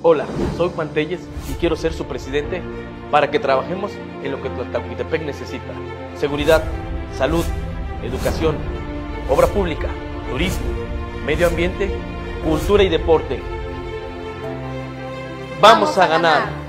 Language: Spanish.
Hola, soy Juan Telles y quiero ser su presidente para que trabajemos en lo que Tlahuitepec necesita. Seguridad, salud, educación, obra pública, turismo, medio ambiente, cultura y deporte. ¡Vamos a ganar!